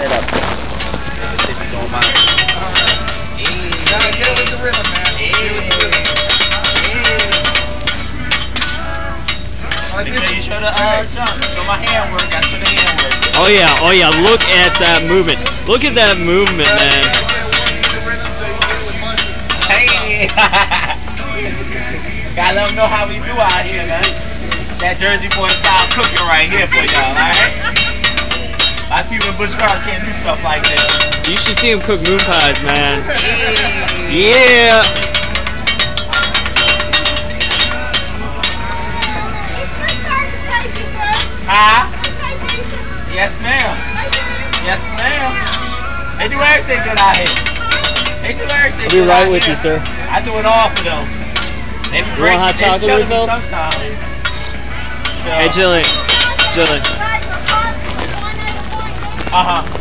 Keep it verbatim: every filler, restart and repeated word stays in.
Straight up. If you don't mind. Hey. Gotta get it with the rhythm, man. Hey. Hey. Make sure you show the uh, jump. Show my hand work. I show the hand work. Oh yeah, oh yeah. Look at that movement. Look at that movement, man. Hey. Gotta let them know how we do out here, man. That Jersey boy style cooking right here for y'all, alright? A lot of people in Busch Gardens can't do stuff like this. You should see him cook moon pies, man. Yeah. Huh? Yes, ma'am. Yes, ma'am. They do everything good out here. They do everything I'll be good right out with here. you, sir. I do it all for them. They be You great. want hot They chocolate killing me refills? sometimes. So, Hey, Jillian. Jillian. uh-huh.